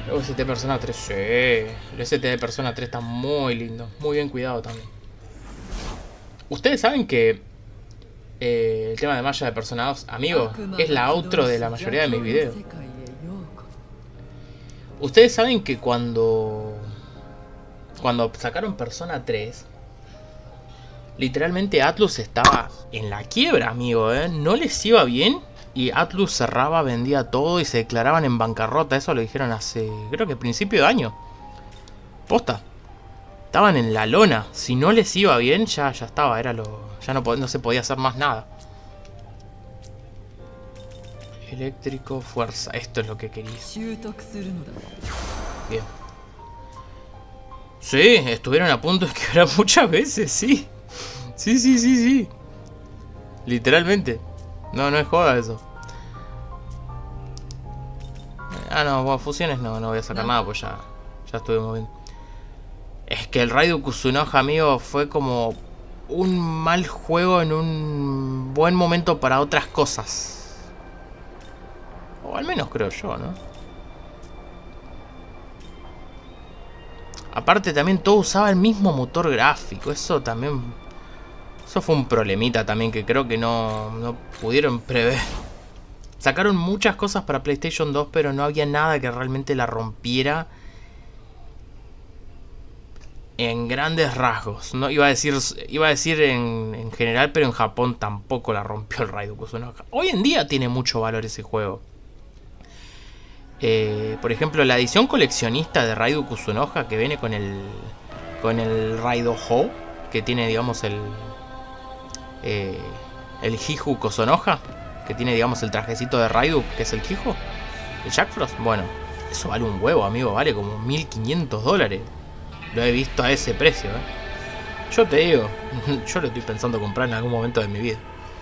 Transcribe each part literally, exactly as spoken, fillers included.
El O S T Persona tres, sí. El O S T de Persona tres está muy lindo. Muy bien cuidado también. Ustedes saben que eh, el tema de Maya de Persona dos, amigo, es la outro de la mayoría de mis videos. Ustedes saben que cuando... Cuando sacaron Persona tres... Literalmente Atlus estaba en la quiebra, amigo, ¿eh? No les iba bien y Atlus cerraba, vendía todo y se declaraban en bancarrota. Eso lo dijeron hace, creo que principio de año. Posta. Estaban en la lona. Si no les iba bien, ya, ya estaba. Era lo, ya no, no se podía hacer más nada. Eléctrico, fuerza. Esto es lo que quería. Bien. Sí, estuvieron a punto de quebrar muchas veces, sí. Sí, sí, sí, sí. Literalmente. No, no es joda eso. Ah, no, bueno, fusiones no, no voy a sacar nada, pues ya, ya estuve moviendo. Es que el Raiden Kusunoha, amigo, fue como un mal juego en un buen momento para otras cosas. O al menos creo yo, ¿no? Aparte también todo usaba el mismo motor gráfico. Eso también... Eso fue un problemita también que creo que no, no pudieron prever. Sacaron muchas cosas para PlayStation dos, pero no había nada que realmente la rompiera en grandes rasgos. No iba a decir, iba a decir en, en general, pero en Japón tampoco la rompió el Raiden Kusunoha. Hoy en día tiene mucho valor ese juego. Eh, por ejemplo, la edición coleccionista de Raiden Kusunoha que viene con el con el Raido-Ho, que tiene, digamos, el eh, el Hiju Kusunoha, que tiene, digamos, el trajecito de Raidu, que es el Hiju, el Jack Frost. Bueno, eso vale un huevo, amigo, vale como mil quinientos dólares. Lo he visto a ese precio, ¿eh? Yo te digo, yo lo estoy pensando comprar en algún momento de mi vida.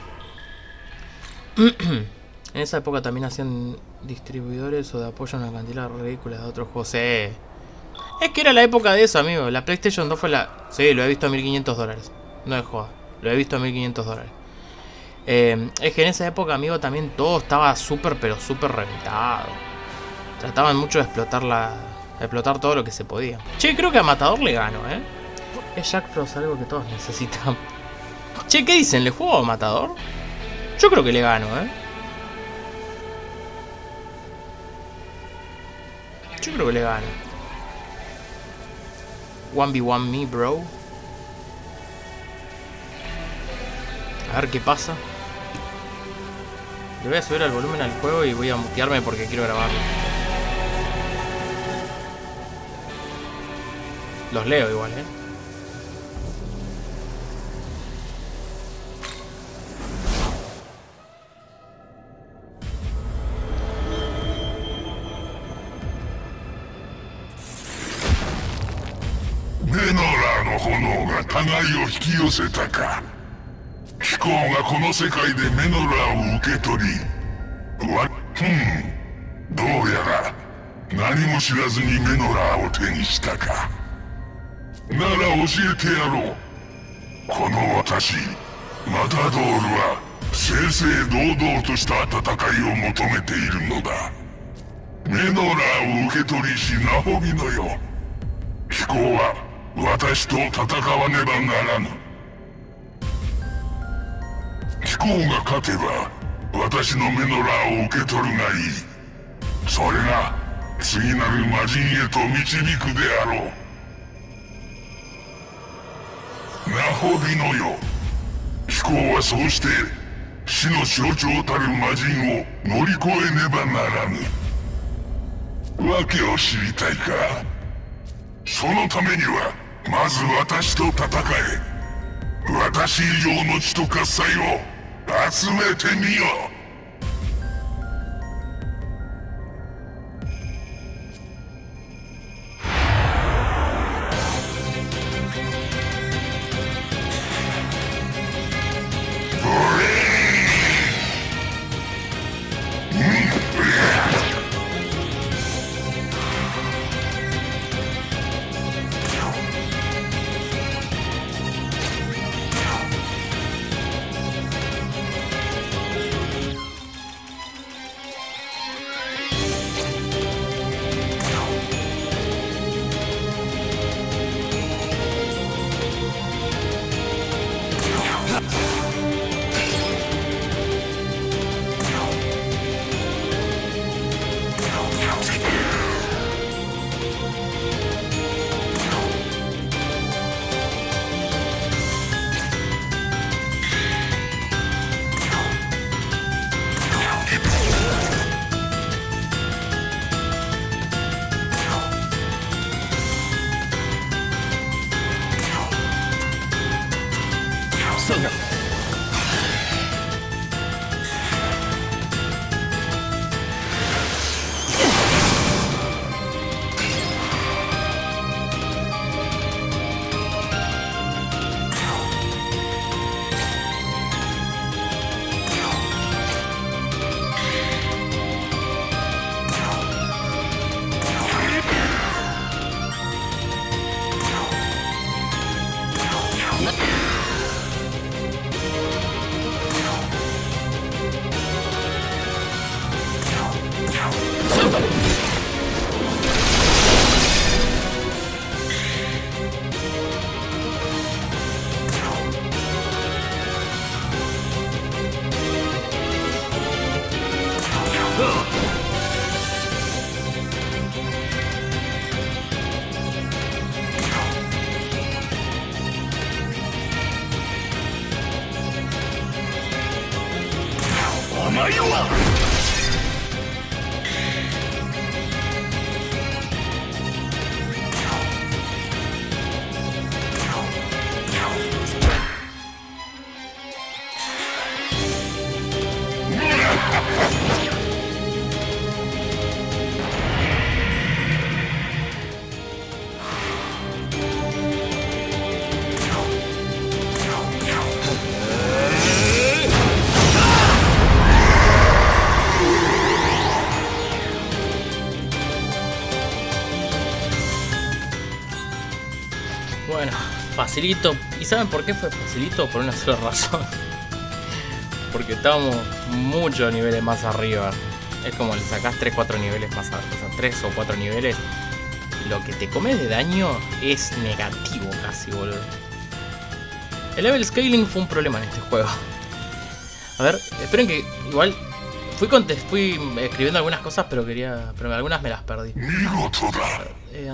En esa época también hacían distribuidores o de apoyo a una cantidad ridícula de otros juegos. Sí. Es que era la época de eso, amigo. La PlayStation dos fue la... Sí, lo he visto a mil quinientos dólares. No es joda. Lo he visto a mil quinientos dólares. Eh, es que en esa época, amigo, también todo estaba súper, pero súper reventado. Trataban mucho de explotar la... de explotar todo lo que se podía. Che, creo que a Matador le gano, ¿eh? Es Jack Frost, algo que todos necesitan. Che, ¿qué dicen? ¿Le juego a Matador? Yo creo que le gano, ¿eh? Yo creo que le gano. uno ve uno me, bro. A ver qué pasa. Le voy a subir el volumen al juego y voy a mutearme porque quiero grabarlo. Los leo igual, eh. Menoraの炎が互いを引き寄せたか。飛行がこの世界でメノラを受け取り、わ、ふん、どうやら何も知らずにメノラを手にしたか。なら教えてやろう。この私、マタドールは正々堂々とした戦いを求めているのだ。メノラを受け取りしナホビのよ。飛行は私と戦わねばならぬ。飛行が勝てば私のメノラを受け取るがいい。それが次なる魔人へと導くであろう。ナホビのよ、飛行はそうして死の象徴たる魔人を乗り越えねばならぬ。訳を知りたいか。そのためにはまず私と戦え。私以上の血と喝采を集めてみよ。 Bueno, facilito. ¿Y saben por qué fue facilito? Por una sola razón. Porque estábamos muchos niveles más arriba. Es como le sacás tres cuatro niveles más arriba. O sea, tres o cuatro niveles. Lo que te comes de daño es negativo casi, boludo. El level scaling fue un problema en este juego. A ver, esperen que igual fui, fui escribiendo algunas cosas, pero quería, pero algunas me las perdí. Eh,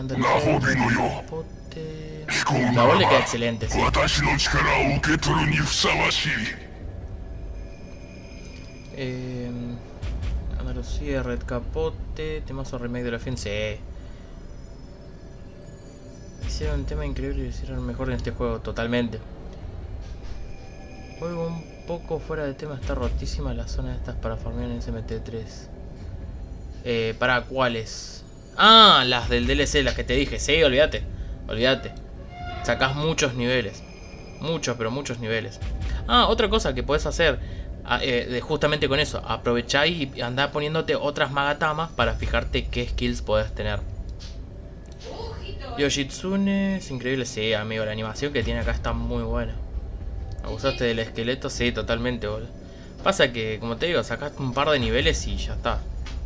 La voz le queda excelente, sí. Eh, Andalucía, Red Capote, temazo remake de la fin, sí. Hicieron un tema increíble y lo hicieron mejor en este juego, totalmente. Juego un poco fuera de tema, está rotísima la zona de estas para farmear en S M T tres. Eh, ¿para cuáles? Ah, las del D L C, las que te dije, sí, olvídate, olvídate. Sacás muchos niveles, muchos, pero muchos niveles. Ah, otra cosa que podés hacer, eh, de justamente con eso, aprovecháis y andá poniéndote otras magatamas para fijarte qué skills podés tener. Yoshitsune, es increíble, sí, amigo, la animación que tiene acá está muy buena. ¿Abusaste del esqueleto? Sí, totalmente, boludo. Pasa que, como te digo, sacaste un par de niveles y ya está.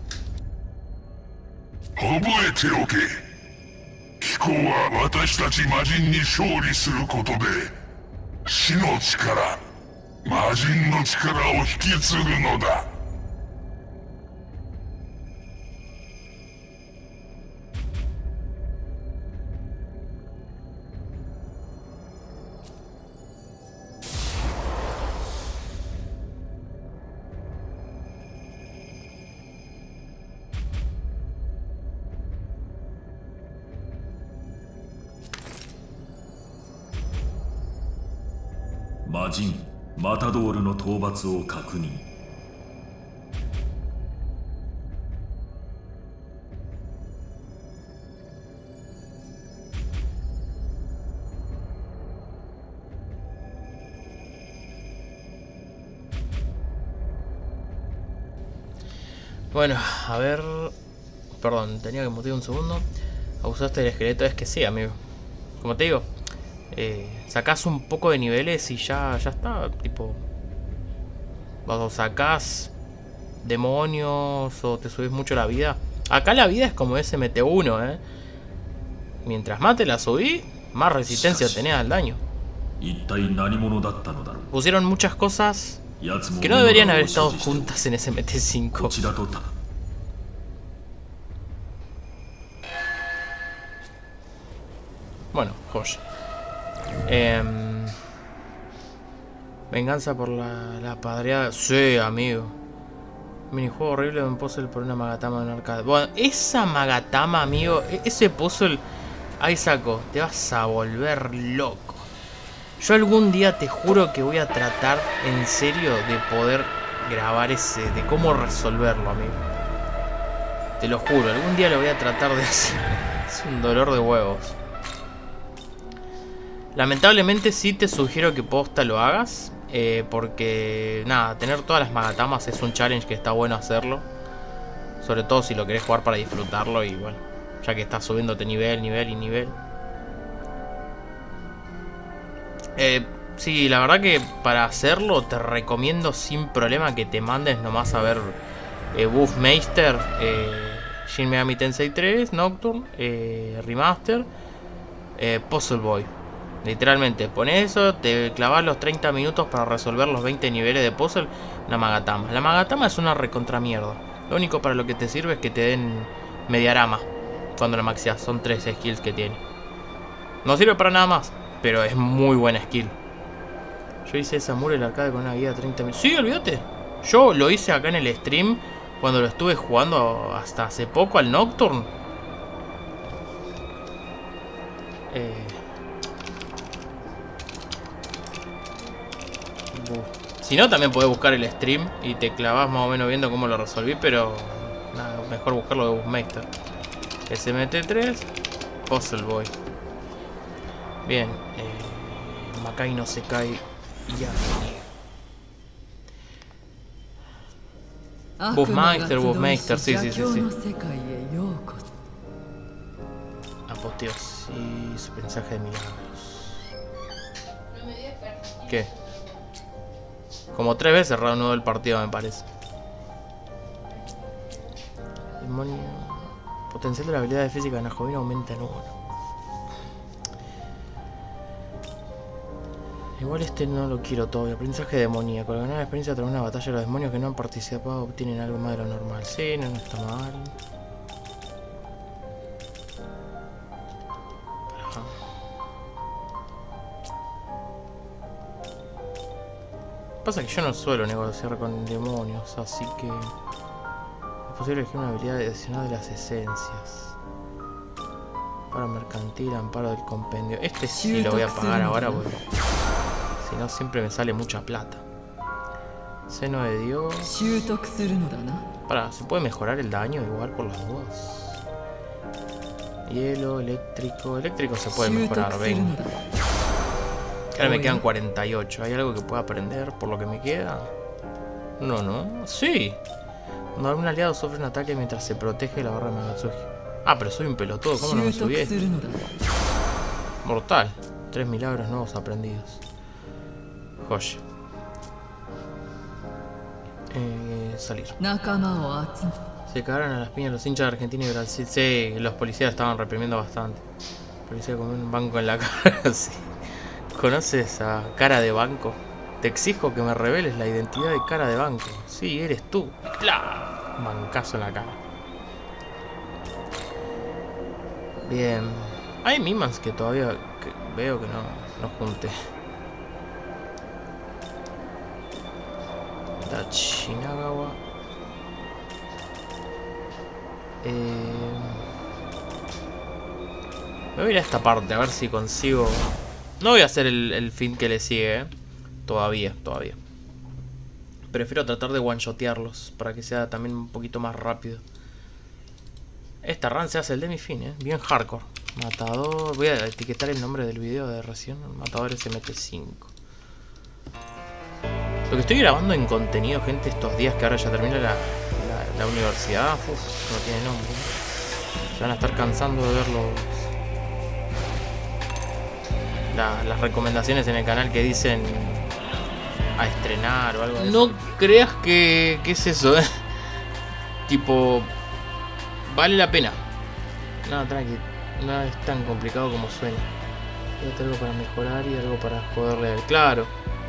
Majin, Matadorの討伐を確認。 Bueno, a ver... Perdón, tenía que mutear un segundo. Abusaste del esqueleto, es que sí, amigo. Como te digo, eh, sacás un poco de niveles y ya, ya está, tipo... O sacás demonios o te subís mucho la vida. Acá la vida es como S M T uno, eh. Mientras más te la subí, más resistencia tenés al daño. Pusieron muchas cosas que no deberían haber estado juntas en S M T cinco. Bueno, joya. Eh, venganza por la, la padreada. Sí, amigo. Minijuego horrible de un puzzle por una magatama en arcade. Bueno, esa magatama, amigo. Ese puzzle. Ahí saco. Te vas a volver loco. Yo algún día te juro que voy a tratar en serio de poder grabar ese. De cómo resolverlo, amigo. Te lo juro. Algún día lo voy a tratar de hacer. Es un dolor de huevos. Lamentablemente sí te sugiero que posta lo hagas, eh, porque nada, tener todas las magatamas es un challenge que está bueno hacerlo. Sobre todo si lo querés jugar para disfrutarlo y bueno, ya que estás subiéndote nivel, nivel y nivel. Eh, sí, la verdad que para hacerlo te recomiendo sin problema que te mandes nomás a ver eh, Buffmeister, eh, Shin Megami Tensei tres, Nocturne, eh, Remaster, eh, Puzzle Boy. Literalmente, pones eso, te clavas los treinta minutos para resolver los veinte niveles de puzzle. Una magatama. La magatama es una recontra mierda. Lo único para lo que te sirve es que te den mediarama cuando la maxias. Son tres skills que tiene. No sirve para nada más, pero es muy buena skill. Yo hice esa muro el arcade con una guía de treinta minutos. Sí, olvídate. Yo lo hice acá en el stream cuando lo estuve jugando hasta hace poco al Nocturne. Eh... Si no, también podés buscar el stream y te clavas más o menos viendo cómo lo resolví, pero nada, mejor buscarlo de Buffmeister. S M T tres, Puzzle Boy. Bien, eh, Makai no se cae y ya. Buffmeister, Buffmeister, sí, sí, sí, sí. Apoteosis, mensaje de milagros. ¿Qué? Como tres veces reanudó el partido, me parece. Demonio. Potencial de la habilidad de física de Najovina aumenta en uno. Igual este no lo quiero todavía. Aprendizaje demoníaco. Al ganar experiencia tras una batalla, los demonios que no han participado obtienen algo más de lo normal. Sí, no, no está mal. Ajá. Pasa que yo no suelo negociar con demonios, así que es posible elegir una habilidad adicional de las esencias. Para mercantil, amparo del compendio. Este sí lo voy a pagar ahora porque si no siempre me sale mucha plata. Seno de Dios. Para, ¿se puede mejorar el daño igual por las dudas? Hielo, eléctrico. Eléctrico se puede mejorar, veinte. Ahora me quedan cuarenta y ocho. ¿Hay algo que pueda aprender por lo que me queda? No, no. Sí. Cuando algún aliado sufre un ataque mientras se protege la barra de Magatsuji. Ah, pero soy un pelotudo. ¿Cómo no me subí esto? Mortal. Tres milagros nuevos aprendidos. Joya. Eh, salir. Se cagaron a las piñas los hinchas de Argentina y Brasil. Sí, los policías estaban reprimiendo bastante. El policía con un banco en la cara. Sí. ¿Conoces a Cara de Banco? Te exijo que me reveles la identidad de Cara de Banco. Sí, eres tú. ¡Pla! Bancazo en la cara. Bien. Hay Mimans que todavía que veo que no, no junté. Tachinagawa. Eh... Me voy a ir a esta parte a ver si consigo. No voy a hacer el, el fin que le sigue, ¿eh? Todavía, todavía. Prefiero tratar de one-shotearlos para que sea también un poquito más rápido. Esta run se hace el demi-fin, ¿eh? Bien hardcore. Matador. Voy a etiquetar el nombre del video de recién. Matador S M T cinco. Lo que estoy grabando en contenido, gente, estos días que ahora ya termina la, la, la universidad. Uf, no tiene nombre. Se van a estar cansando de ver los, la, las recomendaciones en el canal que dicen a estrenar o algo así. No creas que, que es eso, ¿eh? Tipo, vale la pena. No, tranqui, no es tan complicado como suena. Hay algo para mejorar y algo para joderle al claro.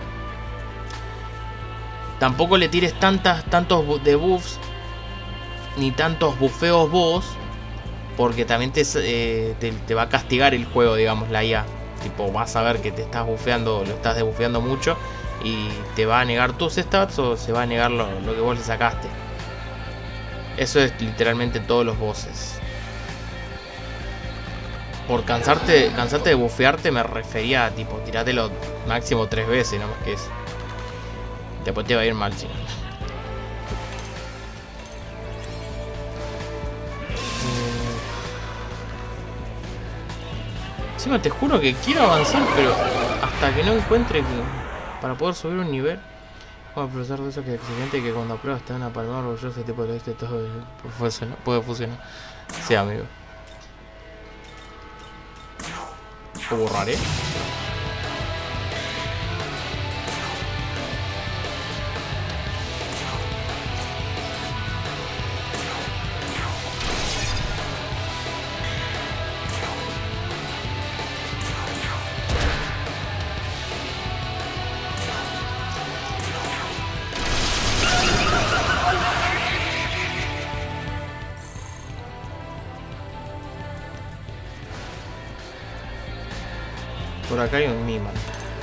Tampoco le tires tantas, tantos debuffs ni tantos bufeos vos, porque también te, eh, te, te va a castigar el juego, digamos, la I A. Tipo, vas a ver que te estás bufeando, lo estás debufeando mucho y te va a negar tus stats o se va a negar lo, lo que vos le sacaste. Eso es literalmente todos los bosses. Por cansarte, cansarte de bufearte me refería a tipo, tirátelo máximo tres veces, no más que eso. Después te va a ir mal, si no. Encima te juro que quiero avanzar, pero hasta que no encuentre que, para poder subir un nivel. Como profesor de eso que es excelente, que cuando apruebas te van a palmar orgulloso tipo de este todo puede funcionar. Sí, amigo. Lo borraré. Por acá hay un Miman.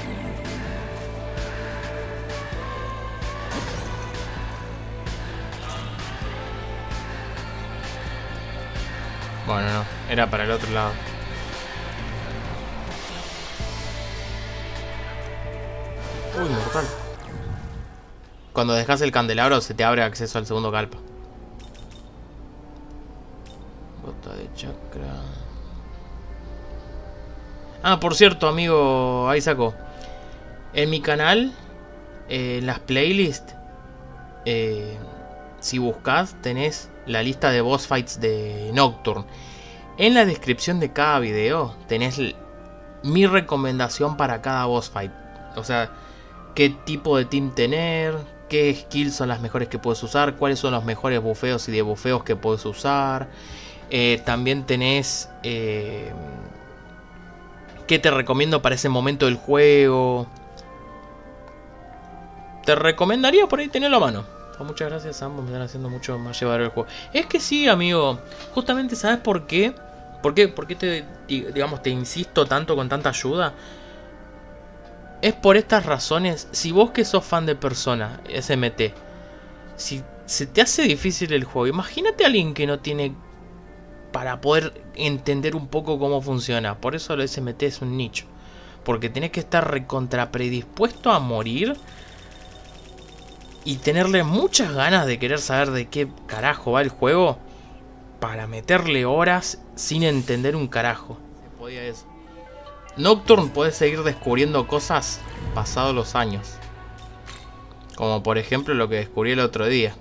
Bueno, no, era para el otro lado. Uy, mortal. Cuando dejas el candelabro se te abre acceso al segundo calpa. Bota de chakra. Ah, por cierto, amigo, ahí saco. En mi canal, eh, en las playlists, eh, si buscas, tenés la lista de boss fights de Nocturne. En la descripción de cada video tenés mi recomendación para cada boss fight. O sea, qué tipo de team tener, qué skills son las mejores que puedes usar, cuáles son los mejores bufeos y debufeos que puedes usar. Eh, también tenés eh, qué te recomiendo para ese momento del juego. Te recomendaría por ahí tenerlo a mano. Oh, muchas gracias, ambos me están haciendo mucho más llevadero el juego. Es que sí, amigo. Justamente, ¿sabes por qué? ¿Por qué, por qué te, digamos, te insisto tanto con tanta ayuda? Es por estas razones. Si vos que sos fan de Persona, S M T, si se te hace difícil el juego, imagínate a alguien que no tiene para poder entender un poco cómo funciona. Por eso el S M T es un nicho. Porque tenés que estar recontra predispuesto a morir y tenerle muchas ganas de querer saber de qué carajo va el juego para meterle horas sin entender un carajo. Se podía eso. Nocturne puede seguir descubriendo cosas pasados los años. Como por ejemplo lo que descubrí el otro día.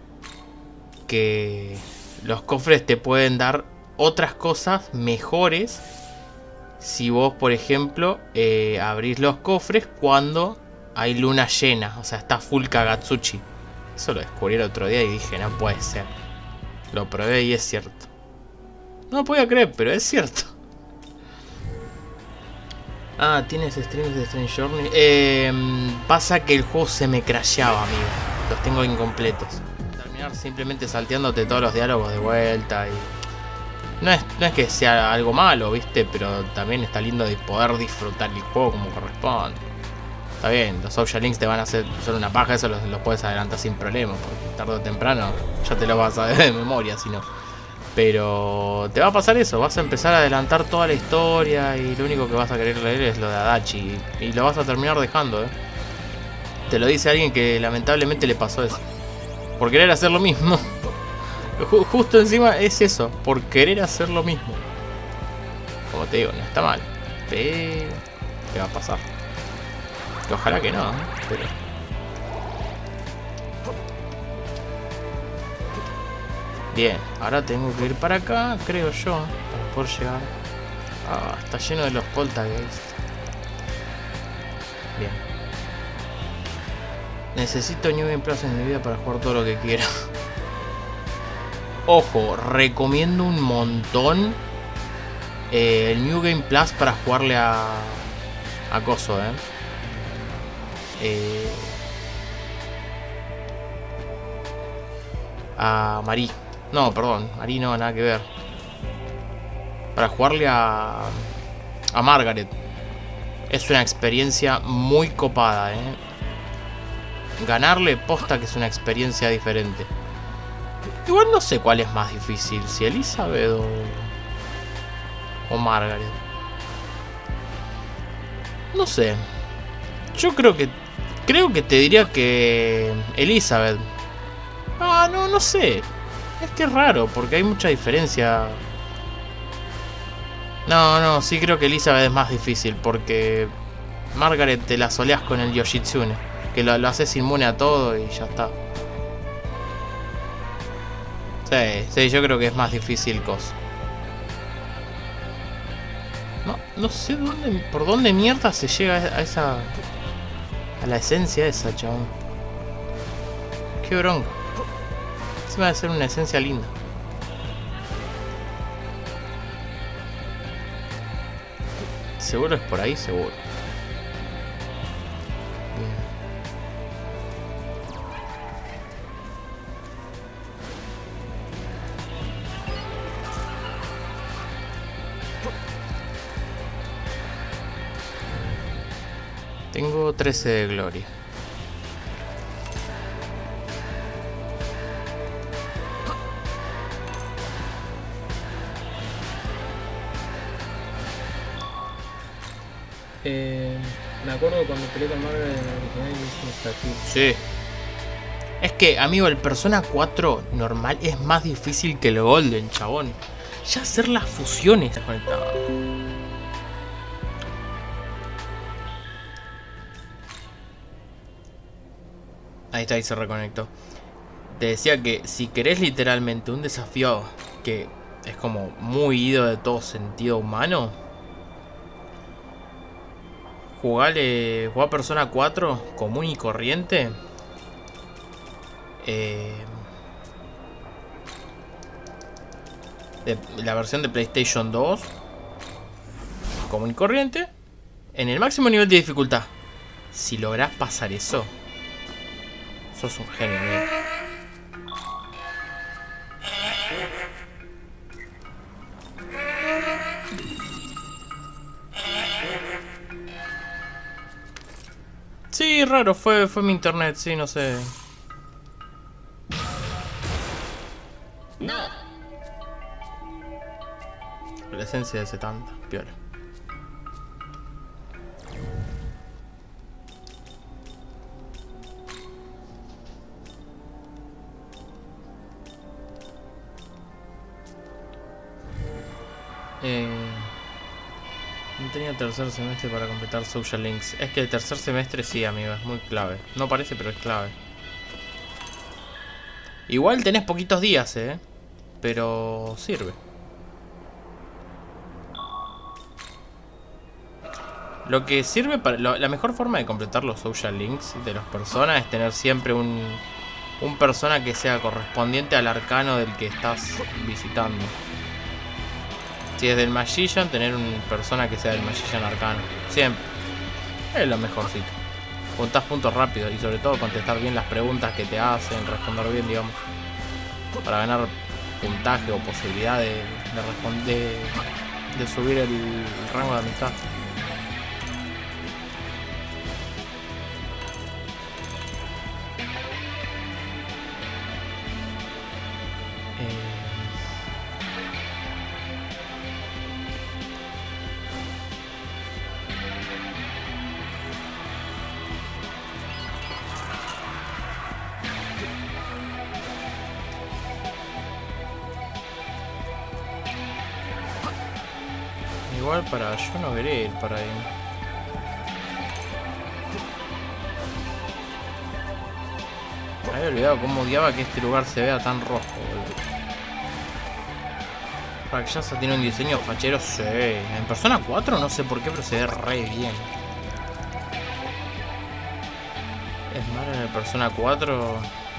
Que los cofres te pueden dar otras cosas mejores si vos, por ejemplo, eh, abrís los cofres cuando hay luna llena. O sea, está full Kagatsuchi. Eso lo descubrí el otro día y dije, no puede ser. Lo probé y es cierto. No lo podía creer, pero es cierto. Ah, ¿tienes streams de Strange Journey? Eh, pasa que el juego se me crasheaba, amigo. Los tengo incompletos. Terminar simplemente salteándote todos los diálogos de vuelta y... No es, no es que sea algo malo, ¿viste? Pero también está lindo de poder disfrutar el juego como corresponde. Está bien, los social links te van a hacer solo una paja, eso los, los puedes adelantar sin problema, porque tarde o temprano ya te lo vas a ver de memoria, si no. Pero te va a pasar eso, vas a empezar a adelantar toda la historia y lo único que vas a querer leer es lo de Adachi. Y, y lo vas a terminar dejando, ¿eh? Te lo dice alguien que lamentablemente le pasó eso. Por querer hacer lo mismo. Justo encima es eso, por querer hacer lo mismo. Como te digo, no está mal, pero te va a pasar. Que ojalá que no, ¿eh? Pero... Bien, ahora tengo que ir para acá, creo yo, para poder llegar. Ah, está lleno de los poltergeist. Bien. Necesito New Game Plus en mi vida para jugar todo lo que quiera. Ojo, recomiendo un montón eh, el New Game Plus para jugarle a, a Coso, eh. eh a Marí. No, perdón, Marí no, nada que ver. Para jugarle a, a Margaret. Es una experiencia muy copada, eh. Ganarle posta que es una experiencia diferente. Igual no sé cuál es más difícil, si Elizabeth o, o Margaret. No sé. Yo creo que creo que te diría que Elizabeth. Ah, no, no sé. Es que es raro, porque hay mucha diferencia. No, no, sí creo que Elizabeth es más difícil, porque Margaret te la soleás con el Yoshitsune, que lo, lo haces inmune a todo y ya está. Sí, sí, yo creo que es más difícil cosa. No, no sé dónde, por dónde mierda se llega a esa... a la esencia esa, chabón. Qué bronca. Se va a ser una esencia linda. Seguro es por ahí, seguro. Bien. Tengo trece de gloria. Eh, me acuerdo cuando peleé con Margaret en el original y hice aquí. Sí. Es que, amigo, el Persona cuatro normal es más difícil que el Golden, chabón. Ya hacer las fusiones está conectado. Ahí está, ahí se reconectó. Te decía que si querés literalmente un desafío que es como muy ido de todo sentido humano, jugale, jugá Persona cuatro común y corriente. Eh, de, la versión de PlayStation dos común y corriente en el máximo nivel de dificultad. Si lográs pasar eso, sos un genio, ¿eh? Sí, raro, fue, fue mi internet, sí, no sé. No. La esencia de ese tanto, piola. Eh, no tenía tercer semestre para completar Social Links. Es que el tercer semestre sí, amigo, es muy clave. No parece, pero es clave. Igual tenés poquitos días, eh. Pero sirve. Lo que sirve para... Lo, la mejor forma de completar los Social Links de las personas es tener siempre un... Un persona que sea correspondiente al arcano del que estás visitando. Si es del Magician, tener una persona que sea del Magician arcano. Siempre. Es lo mejorcito. Juntás puntos rápidos y sobre todo contestar bien las preguntas que te hacen, responder bien, digamos. Para ganar puntaje o posibilidad de, de, responder, de subir el, el rango de amistad. Igual para... yo no quería ir para ahí. Me había olvidado cómo odiaba que este lugar se vea tan rojo, boludo. Rakshasa tiene un diseño fachero, sí. En Persona cuatro no sé por qué, pero se ve re bien. Es malo en el Persona cuatro...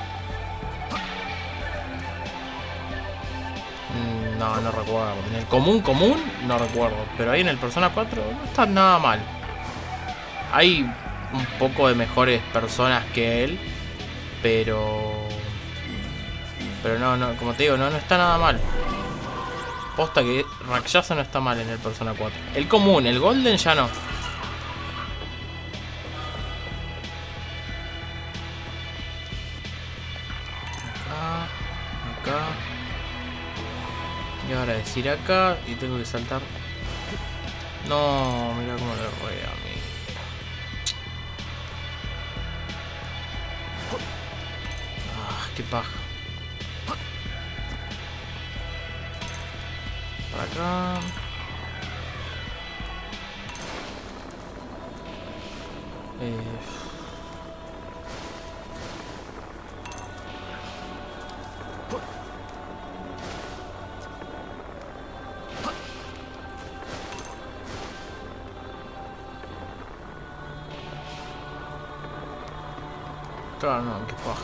No, no recuerdo. En el común, común, no recuerdo. Pero ahí en el Persona cuatro no está nada mal. Hay un poco de mejores personas que él. Pero... Pero no, no, como te digo, no, no está nada mal. Posta que Rakshasa no está mal en el Persona cuatro. El común, el Golden ya no. Acá, acá. Y ahora decir acá y tengo que saltar. No, mira cómo le rueda a mí. Ah, qué paja. Para acá. Eh... Claro, no, qué paja.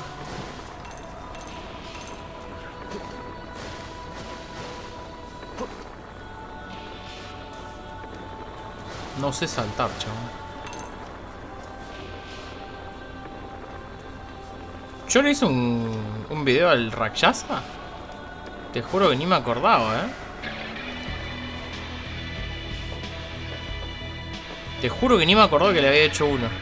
No sé saltar, chaval. Yo le hice un, un video al Rakshasa. Te juro que ni me acordaba, eh. Te juro que ni me acordaba que le había hecho uno.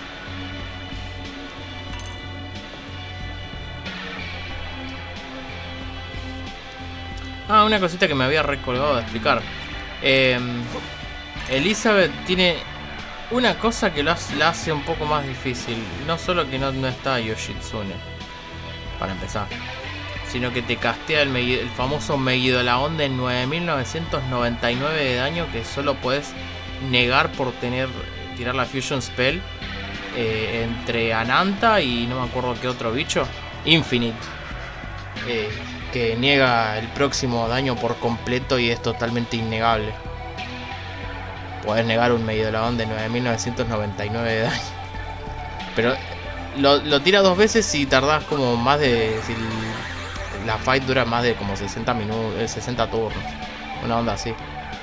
Ah, una cosita que me había recolgado de explicar. Eh, Elizabeth tiene una cosa que lo hace, la hace un poco más difícil. No solo que no, no está Yoshitsune, para empezar, sino que te castea el, el famoso Megidolaon de nueve mil novecientos noventa y nueve de daño que solo puedes negar por tener tirar la Fusion Spell eh, entre Ananta y no me acuerdo qué otro bicho. Infinite. Eh, que niega el próximo daño por completo y es totalmente innegable. podés negar un Meidolabón de nueve mil novecientos noventa y nueve de daño. Pero lo, lo tira dos veces y tardás como más de... Si la fight dura más de como sesenta minutos, sesenta turnos. Una onda así.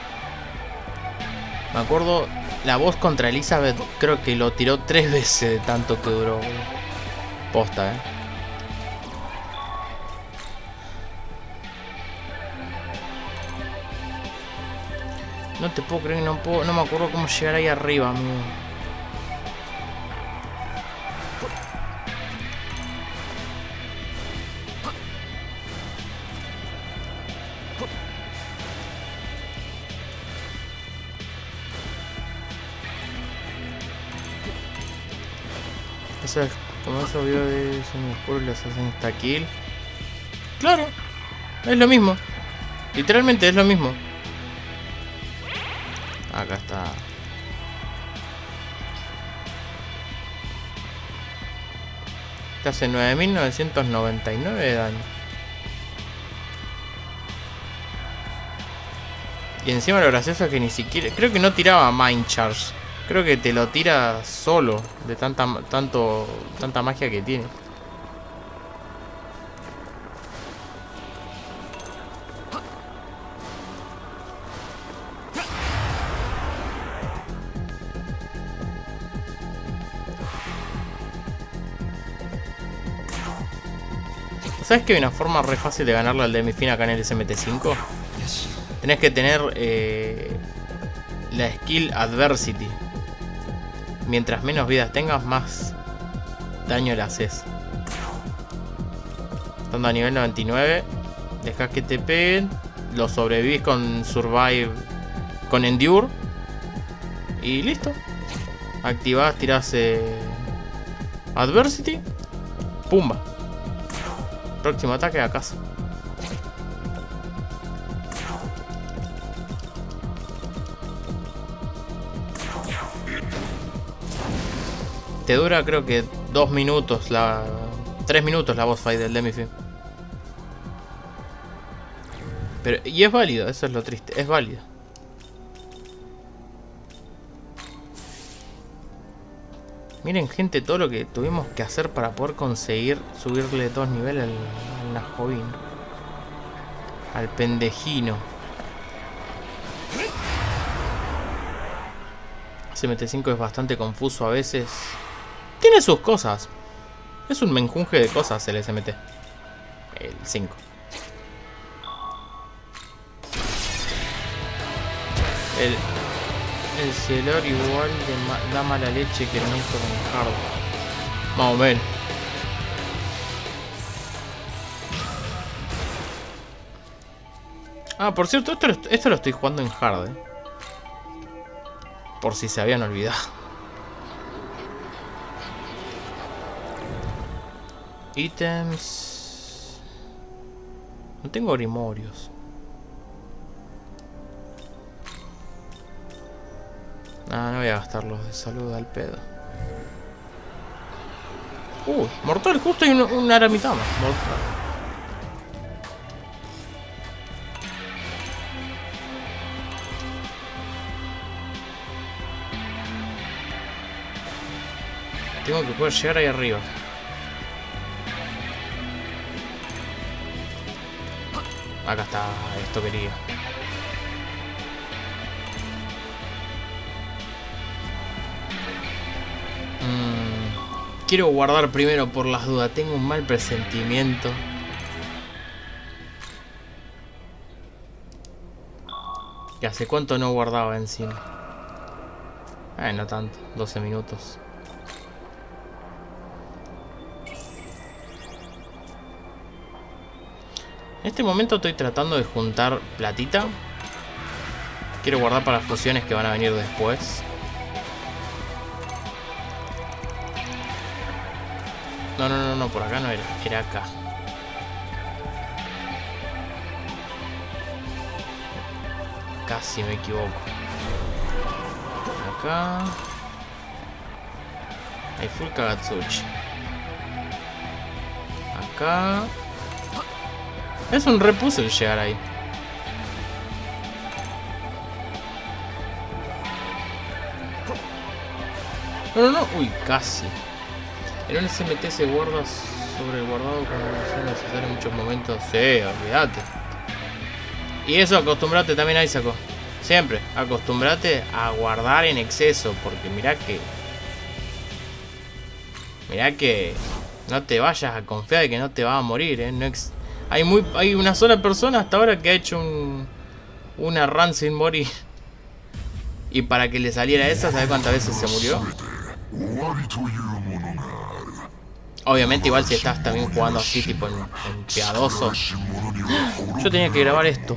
Me acuerdo, la voz contra Elizabeth creo que lo tiró tres veces de tanto que duró. Posta, eh. No te puedo creer, no puedo, no me acuerdo cómo llegar ahí arriba, amigo. Eso es como esos videos de Sonic Oscuro y les hacen esta kill. Claro, es lo mismo. Literalmente es lo mismo. Acá está. Te hace nueve mil novecientos noventa y nueve de daño. Y encima lo gracioso es que ni siquiera... Creo que no tiraba Mind Charge. Creo que te lo tira solo. De tanta, tanto, tanta magia que tiene. ¿Sabes que hay una forma re fácil de ganarle al Demifin acá en el S M T cinco? Tenés que tener eh, la skill Adversity. Mientras menos vidas tengas, más daño le haces. Estando a nivel noventa y nueve, dejas que te peguen, lo sobrevivís con Survive, con Endure. Y listo. Activás, tirás eh, Adversity. Pumba. Próximo ataque a casa. Te dura creo que dos minutos la... tres minutos la boss fight del Demifin. Pero... y es válido, eso es lo triste, es válido. Miren gente, todo lo que tuvimos que hacer para poder conseguir subirle dos niveles al, al Najovín. Al pendejino. S M T cinco es bastante confuso a veces. Tiene sus cosas. Es un menjunje de cosas el S M T. El cinco. El... El Cielor igual de ma da mala leche que el Nocturne con Hard. Más o menos. Ah, por cierto, esto, esto lo estoy jugando en Hard, eh. Por si se habían olvidado. Ítems. No tengo grimorios. Ah, no voy a gastar los de salud al pedo. Uh, mortal, justo hay un, un Aramitama. Mortal. Tengo que poder llegar ahí arriba. Acá está, esto quería. Quiero guardar primero por las dudas. Tengo un mal presentimiento. ¿Y hace cuánto no guardaba encima? Eh, no tanto. doce minutos. En este momento estoy tratando de juntar platita. Quiero guardar para las fusiones que van a venir después. No, no, no, no, por acá no era, era acá. Casi me equivoco. Acá. Hay full Kagatsuchi. Acá. Es un re puzzle llegar ahí. No, no, no. Uy, casi. En un S M T se guarda sobre el guardado cuando sea necesario en muchos momentos. Sí, olvídate. Y eso acostumbrate también a Isaac. Siempre, acostumbrate a guardar en exceso. Porque mirá que... Mirá que... No te vayas a confiar de que no te vas a morir, ¿eh? No ex... hay, muy... Hay una sola persona hasta ahora que ha hecho un... Una run sin morir. Y para que le saliera esa, ¿sabes cuántas veces se murió? Obviamente igual si estás también jugando así tipo en, en piadoso. Yo tenía que grabar esto.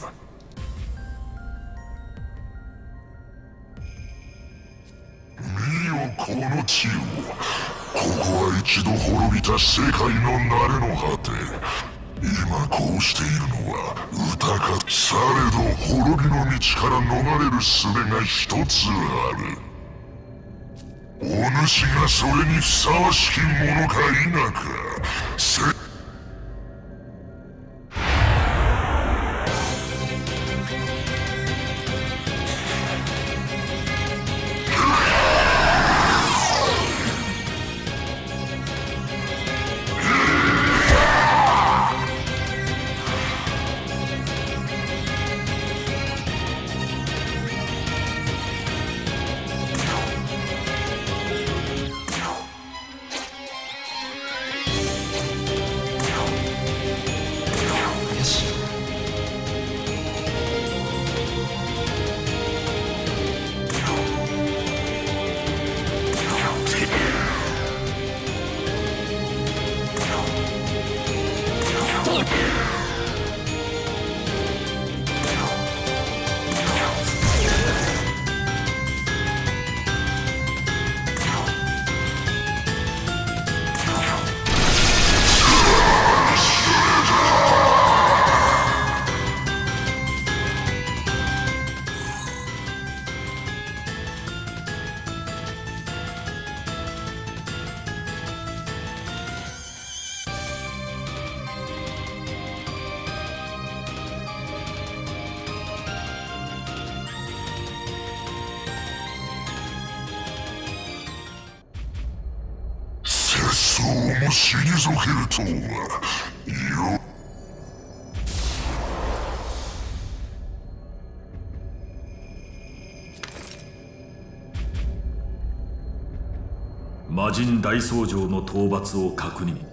魔人大僧正の討伐を確認。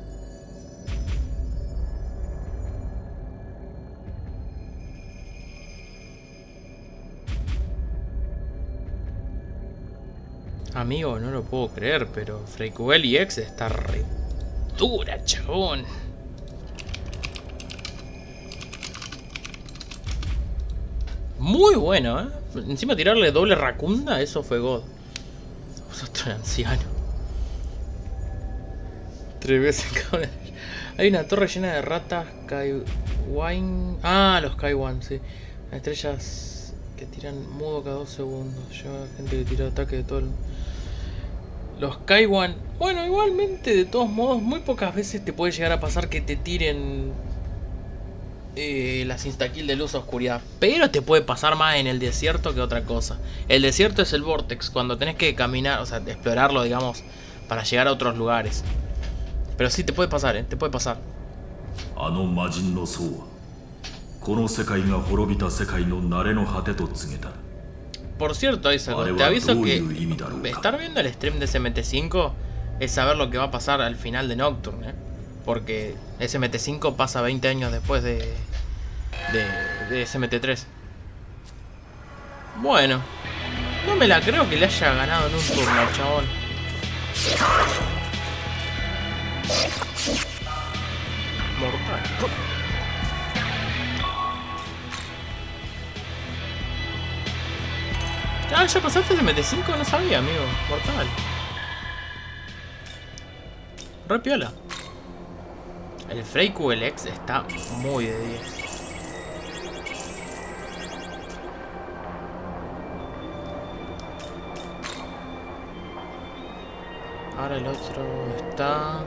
Amigo, no lo puedo creer, pero Freikuel y X está re dura, chabón. Muy bueno, ¿eh? Encima tirarle doble racunda, eso fue God. Otro anciano. Tres veces cabrón. Hay una torre llena de ratas Kaiwan. Ah, los Kaiwan, sí. Las estrellas que tiran mudo cada dos segundos. Lleva gente que tira ataque de todo el... Los Kaiwan. Bueno, igualmente, de todos modos, muy pocas veces te puede llegar a pasar que te tiren eh, las instakill de luz a oscuridad. Pero te puede pasar más en el desierto que otra cosa. El desierto es el Vortex, cuando tenés que caminar, o sea, explorarlo, digamos, para llegar a otros lugares. Pero sí, te puede pasar, ¿eh? Te puede pasar. Por cierto, Isaac, te aviso que estar viendo el stream de S M T cinco es saber lo que va a pasar al final de Nocturne, ¿eh? Porque S M T cinco pasa veinte años después de, de, de S M T tres. Bueno, no me la creo que le haya ganado en un turno, chabón. Mortal. Ah, ¿ya pasaste S M T cinco? No sabía, amigo. Mortal. Re piola. El Freikuel X está muy de diez. Ahora el otro está...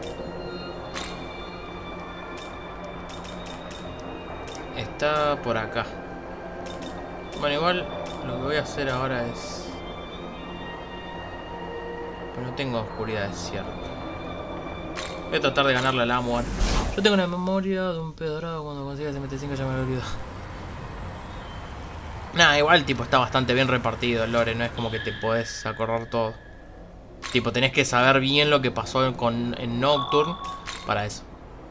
Está por acá. Bueno, igual lo que voy a hacer ahora es... Pero no tengo oscuridad, es cierto. Voy a tratar de ganarle al Amor. Yo tengo una memoria de un pedo dorado. Cuando consiga ese M T cinco ya me lo olvido. Nah, igual tipo está bastante bien repartido el lore. No es como que te podés acordar todo. Tipo, tenés que saber bien lo que pasó con, en Nocturne para eso.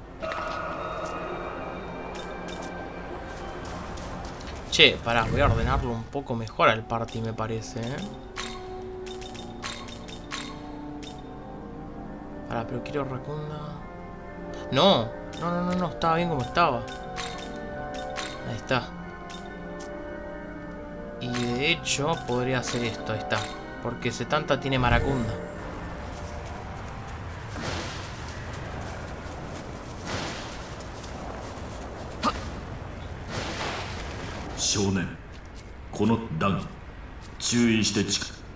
Che, pará, voy a ordenarlo un poco mejor al party, me parece, ¿eh? Pará, pero quiero Racunda. No, no, no, no, no, estaba bien como estaba. Ahí está. Y de hecho, podría hacer esto, ahí está. Porque Setanta tiene Maracunda. Shounen, この弾注意して近く。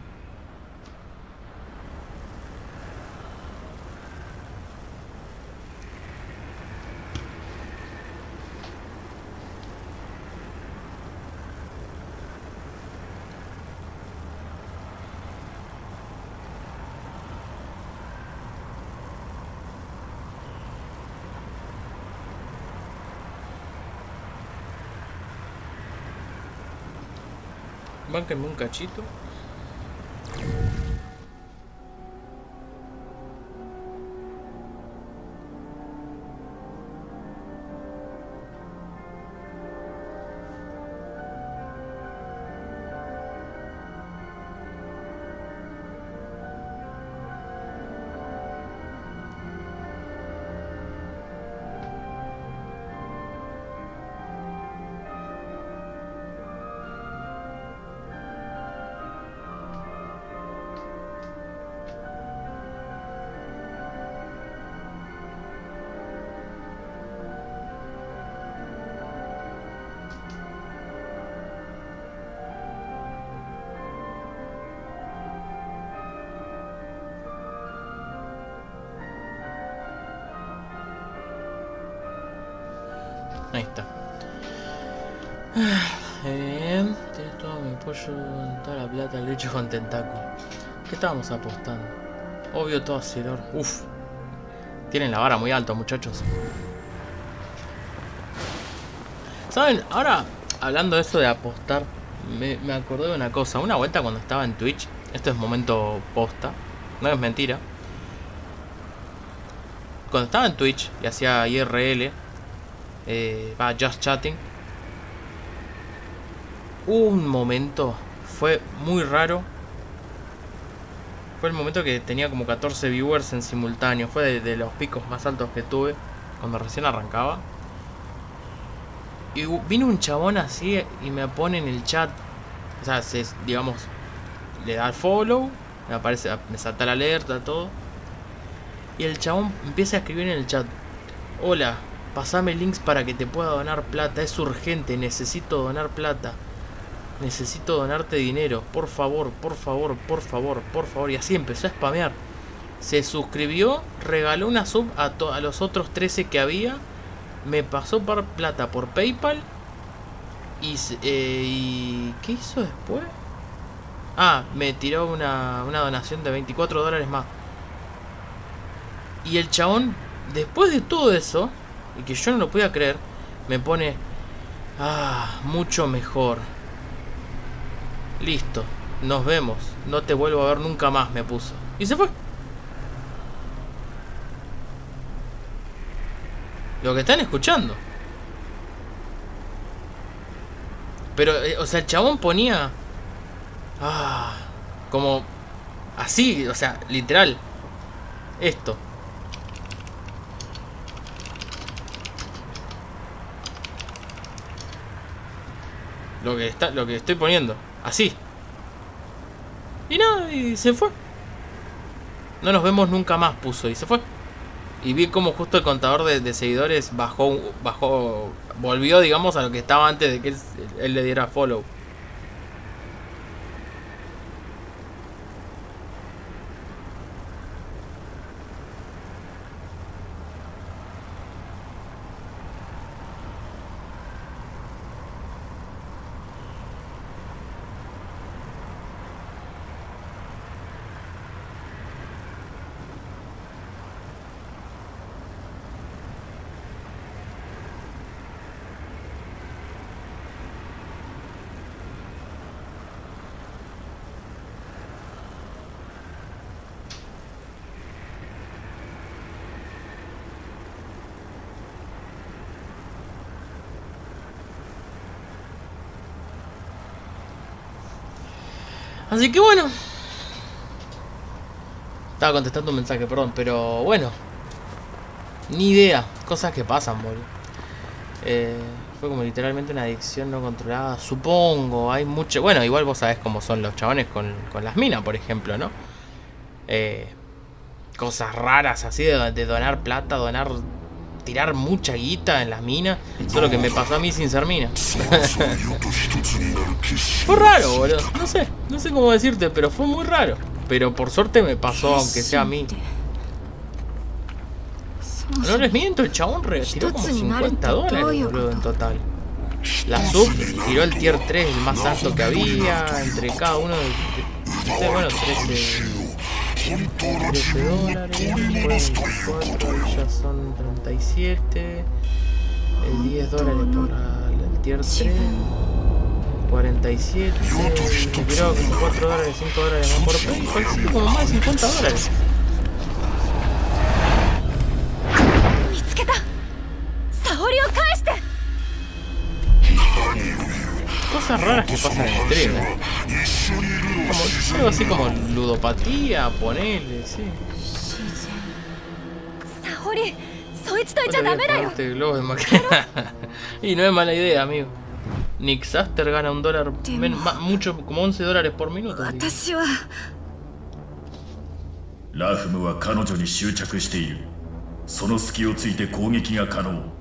Bánquenme un cachito. Ahí está. Bien. Tienes todo mi pollo, toda la plata, leche con tentáculo. ¿Qué estábamos apostando? Obvio todo Acelor. Uf. Tienen la vara muy alta, muchachos. ¿Saben? Ahora, hablando de eso de apostar, me, me acordé de una cosa. Una vuelta cuando estaba en Twitch, esto es momento posta, no es mentira. Cuando estaba en Twitch y hacía I R L, eh, va, Just Chatting, hubo un momento, fue muy raro. Fue el momento que tenía como catorce viewers en simultáneo. Fue de, de los picos más altos que tuve cuando recién arrancaba. Y vino un chabón así y me pone en el chat. O sea, se, digamos, le da el follow, me aparece, me salta la alerta, todo. Y el chabón empieza a escribir en el chat: hola, pasame links para que te pueda donar plata. Es urgente, necesito donar plata. Necesito donarte dinero, por favor, por favor, por favor, por favor. Y así empezó a spamear. Se suscribió, regaló una sub a, a los otros trece que había. Me pasó por plata por PayPal. Y, eh, y... ¿qué hizo después? Ah, me tiró una, una donación de veinticuatro dólares más. Y el chabón, después de todo eso, y que yo no lo podía creer, me pone: ah, mucho mejor. Listo, nos vemos. No te vuelvo a ver nunca más, me puso. Y se fue. Lo que están escuchando. Pero, eh, o sea, el chabón ponía... Ah, como... así, o sea, literal. Esto. Lo que está, lo que estoy poniendo. Así. Y nada, y se fue. No nos vemos nunca más, puso, y se fue. Y vi como justo el contador de, de seguidores bajó, bajó, volvió, digamos, a lo que estaba antes de que él, él le diera follow. Así que bueno. Estaba contestando un mensaje, perdón, pero bueno. Ni idea. Cosas que pasan, boludo. Eh, fue como literalmente una adicción no controlada. Supongo, hay mucho... Bueno, igual vos sabés cómo son los chabones con, con las minas, por ejemplo, ¿no? Eh, cosas raras así de, de donar plata, donar... Tirar mucha guita en las minas. Solo que me pasó a mí sin ser mina. Fue raro, boludo. No sé, no sé cómo decirte, pero fue muy raro. Pero por suerte me pasó, aunque sea a mí. No les miento, el chabón retiró como cincuenta dólares, boludo, en total. La sub tiró el tier tres, el más alto que había. Entre cada uno de... No sé, bueno, trece... trece dólares, después veinticuatro, ya son treinta y siete, el diez dólares por la, el tier tres, cuarenta y siete, se tiró como cuatro dólares, cinco dólares más por pay, fue como más de cincuenta dólares. Cosas raras que pasan en el tren, ¿eh? Como, algo así como ludopatía, ponele, sí. Este globo de máquina. Y no es mala idea, amigo. Nick Saster gana un dólar, men, ma, mucho, como once dólares por minuto. ラフムは彼女に執着している。その隙をついて攻撃が可能。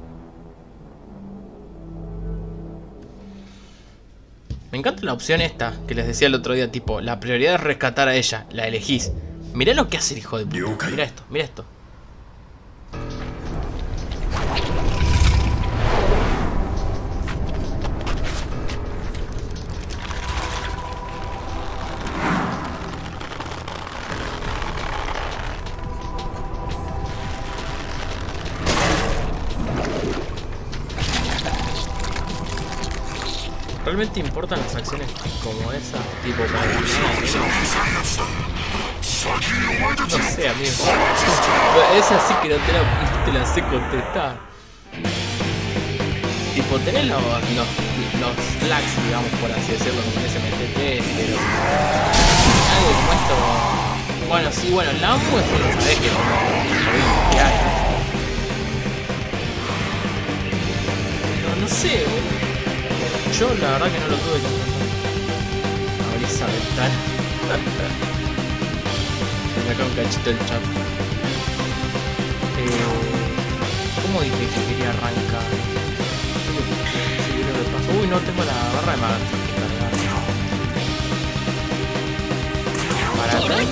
Me encanta la opción esta que les decía el otro día, tipo, la prioridad es rescatar a ella, la elegís. Mirá lo que hace el hijo de puta. Mirá esto, mirá esto. ¿Realmente importan las acciones como esa? Tipo para ganar. No sé, amigo. Es así que no te la, no te la sé contestar. Tipo, tenés los, los, los flags, digamos, por así decirlo, como S M T T, pero... Algo como esto... Bueno, sí, bueno, la AMU es que lo sabés que no hay. No, no sé, boludo. Yo la verdad que no lo tuve que intentar. Abrí esa ventana. Me saca un cachito del chat. Eh, ¿Cómo dije que quería arrancar? Sí, creo que pasó. Uy, no tengo la barra de magas que cargar. Para atrás.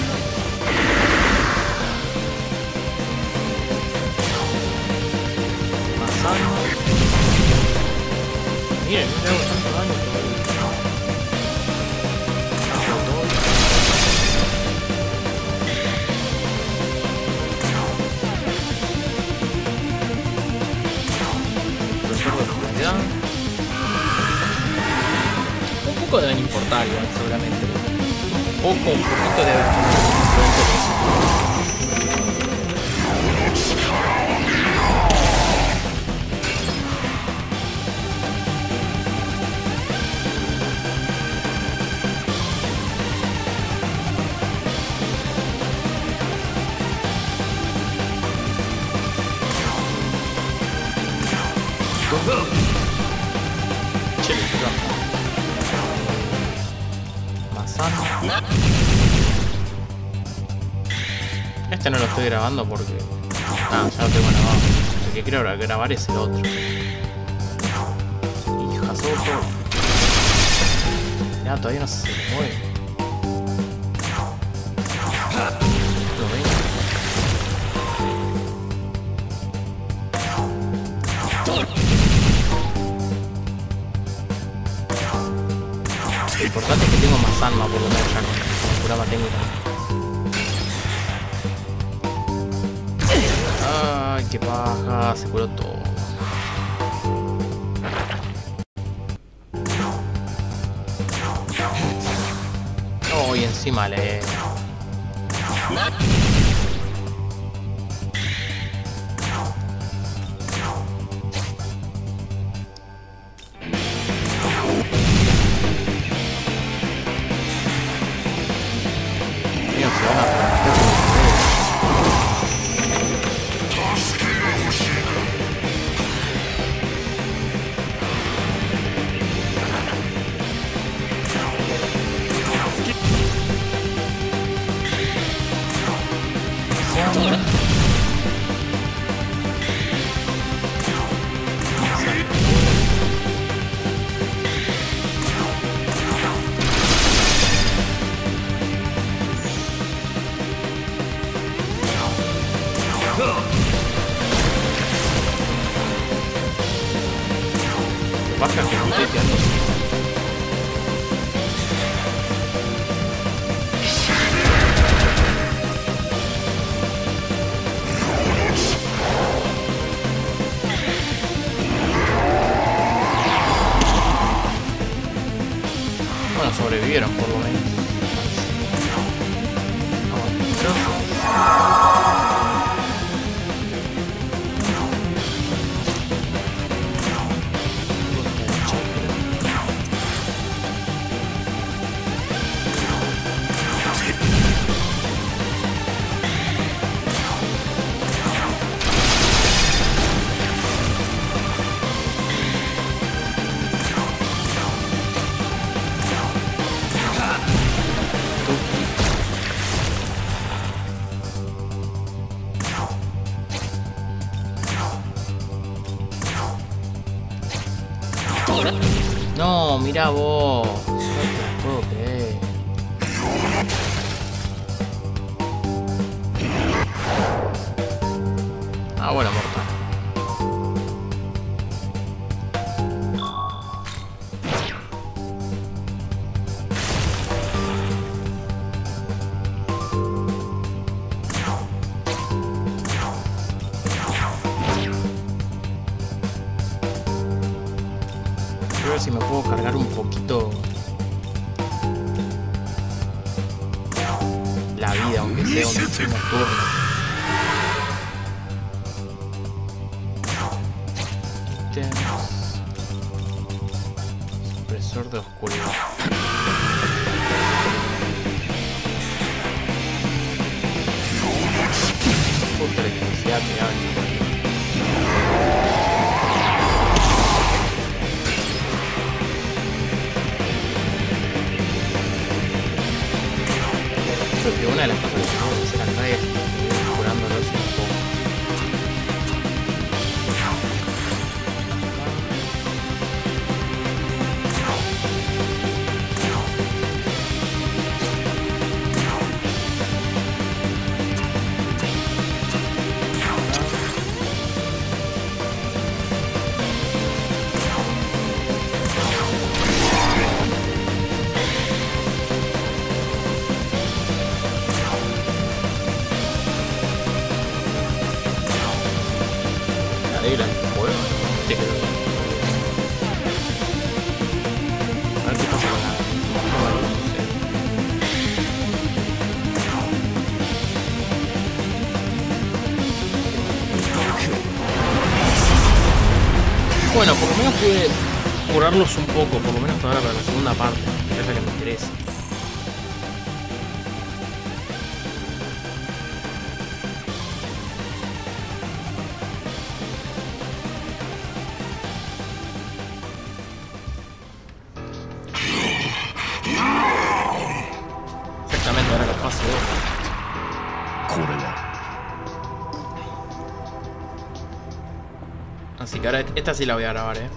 Más alma. Miren, no le hago tanto daño todavía. Reserva de profundidad. Un poco deben importar igual, seguramente. Un poco, un poquito deben importar. Este no lo estoy grabando porque... Ah, ya lo tengo grabado. El que quiero grabar es el otro. Hija soto. Ya, todavía no se mueve. Lo ven. Lo importante es que tengo más alma por lo menos ya con pura técnica. Ay, qué paja, se curó todo. Oh, y encima le... Bueno, sobrevivieron por lo menos. Vamos, pero... No, mira vos. No te puedo creer. Ah, bueno, mortal. Quiero ver si me puedo cargar un poquito la vida, aunque sea un, un turno. Supresor de oscuridad. Puta electricidad tirable. Que una de las cosas que tengo que hacer acá es ir curándolos un poco. Era el juego, ¿no? Sí, creo. A ver qué pasa con la... No sé. Bueno, por lo menos pude curarlos un poco, por lo menos ahora para la segunda parte, que es la que me interesa. Exactamente, ahora que pase esto. これは Así que ahora esta sí la voy a grabar, eh.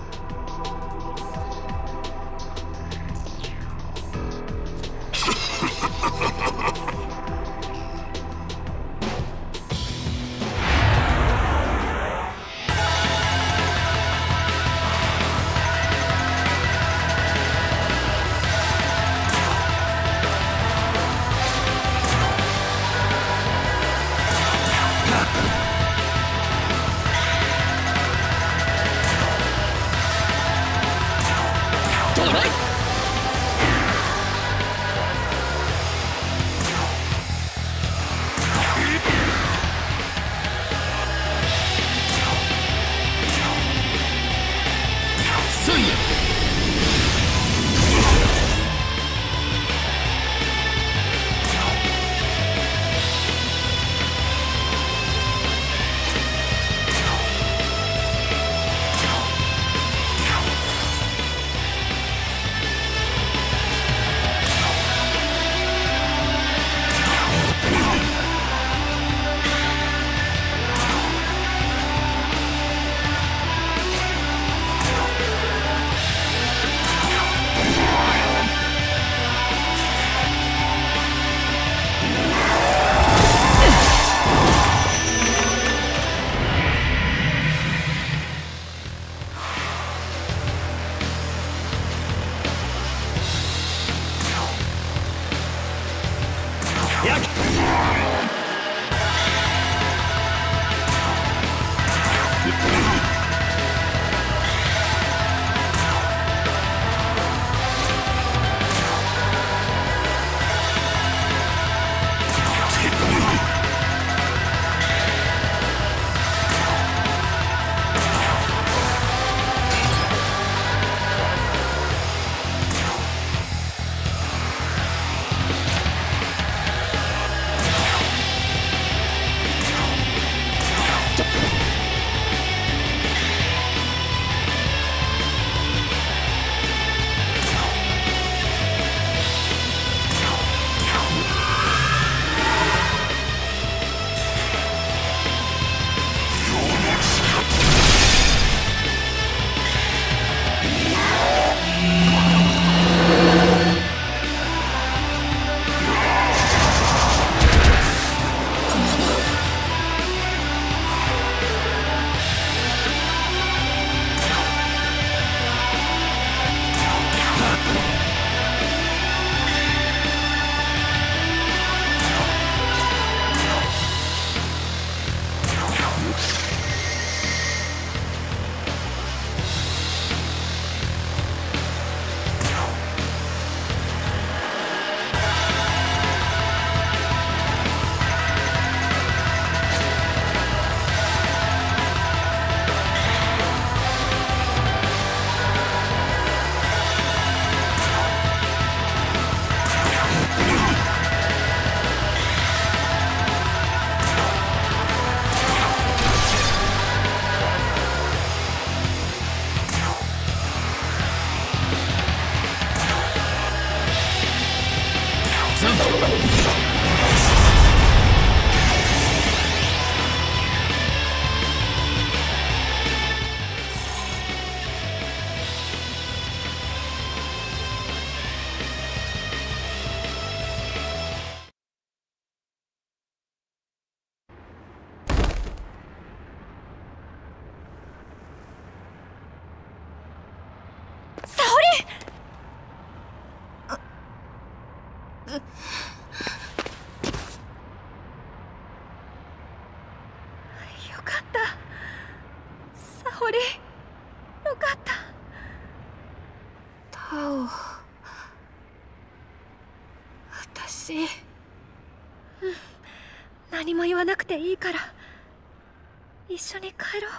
何も言わなくていいから一緒に帰ろ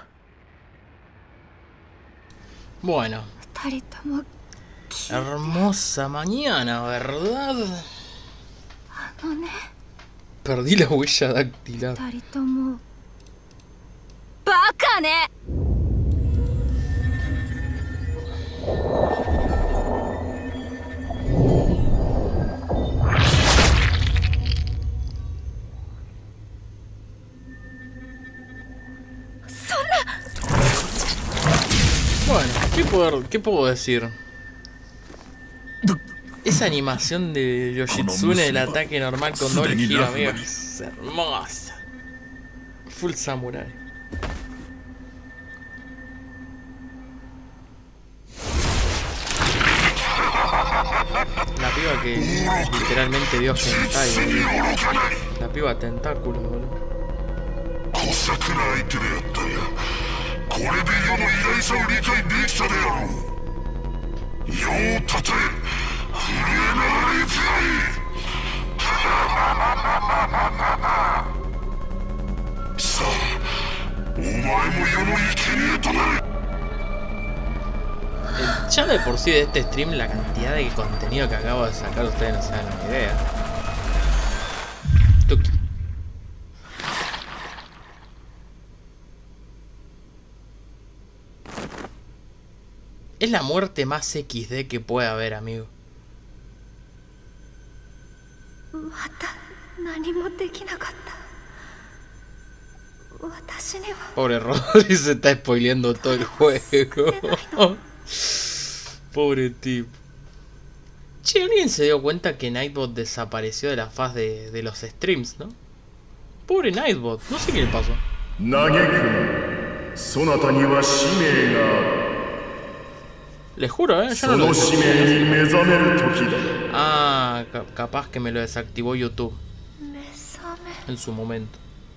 う。 Bueno, 二人とも hermosa mañana, ¿verdad? あのね Perdí la huella dactilar. 二人ともバカね。 Bueno, ¿qué puedo, ¿qué puedo decir? Esa animación de Yoshitsune del ataque normal con doble giro, amigo, es hermosa. Full samurai. La piba que literalmente vio hentai, boludo. La piba tentáculo, boludo. これで世の偉大さを理解できたであろう。世をたとえ震えながら生きがい。さあ、お前も世の生贄となれ。 Ya de por sí de este stream la cantidad de contenido que acabo de sacar ustedes no se dan una idea. Tuki. Es la muerte más equis de que puede haber, amigo. Pobre Rodri, se está spoileando todo el juego. Pobre tipo. Che, ¿alguien se dio cuenta que Nightbot desapareció de la faz de, de los streams, no? Pobre Nightbot, no sé qué le pasó. Les juro, eh, yo no lo desactivé. Ah, ca capaz que me lo desactivó YouTube en su momento.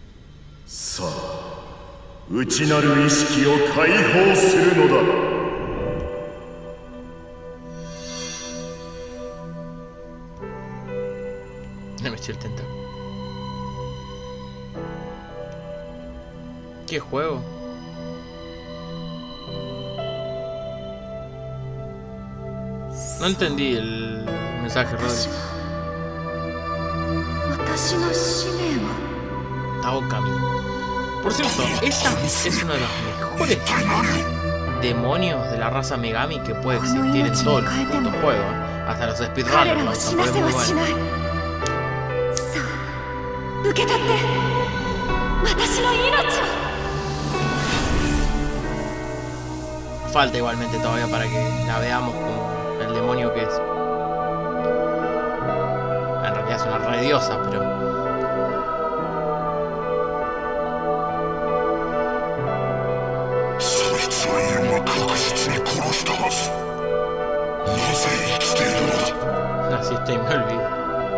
Me metí el tentáculo. ¿Qué juego? No entendí el mensaje, Rodri. Taokami. Por cierto, esa es uno de los mejores demonios de la raza Megami que puede existir en todo el puto juego. Hasta los speedrunners lo usan, porque es muy bueno. Falta igualmente todavía para que la veamos como el demonio que es. En realidad es una re diosa, pero... Naciste y me olvido.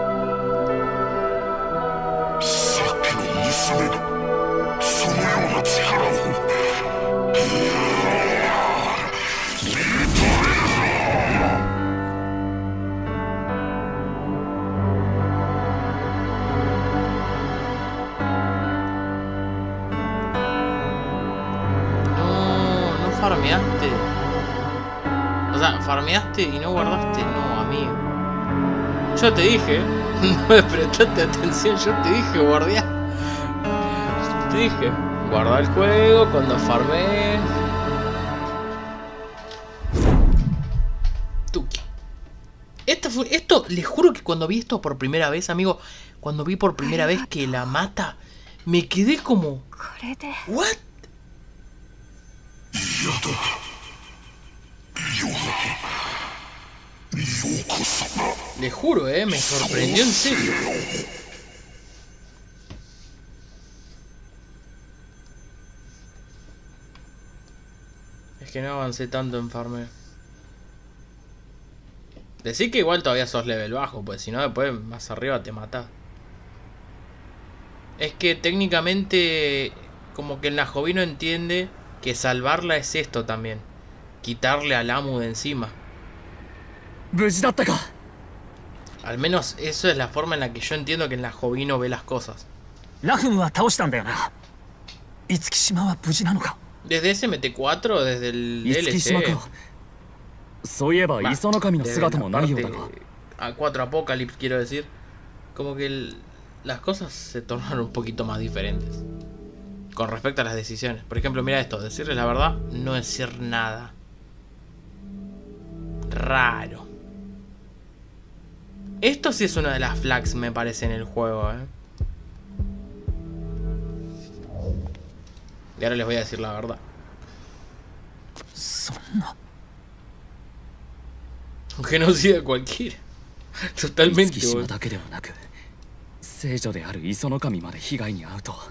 Farmeaste. O sea, farmeaste y no guardaste. No, amigo. Yo te dije. No me prestaste atención. Yo te dije guardia. Te dije. Guarda el juego cuando farmees. Tuki. Esto, fue, esto, les juro que cuando vi esto por primera vez, amigo, cuando vi por primera vez que la mata, me quedé como... ¿What? Les juro, eh, me sorprendió en serio. Es que no avancé tanto en farmeo. Decí que igual todavía sos level bajo, pues si no después más arriba te matás. Es que técnicamente como que el Najovino entiende que salvarla es esto también. Quitarle al Amu de encima. Al menos eso es la forma en la que yo entiendo que el Najovino ve las cosas. ¿Desde S M T cuatro o desde el D L C? A cuatro Apocalypse, quiero decir. Como que el, las cosas se tornaron un poquito más diferentes con respecto a las decisiones. Por ejemplo, mira esto, decirles la verdad, no decir nada. Raro. Esto sí es una de las flags, me parece, en el juego, ¿eh? Y ahora les voy a decir la verdad. Un genocida cualquiera. Totalmente, boludo. 聖女である磯の神まで被害に遭うとは。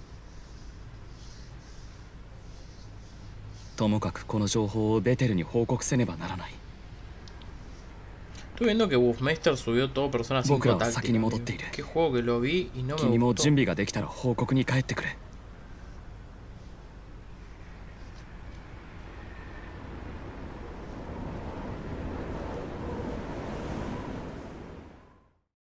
ともかくこの情報をベテルに報告せねばならない。 Estoy viendo que Wolfmeister subió todo Persona cinco táctica. ¿Qué juego que lo vi y no me gustó? 君も準備ができたら報告に帰ってくれ。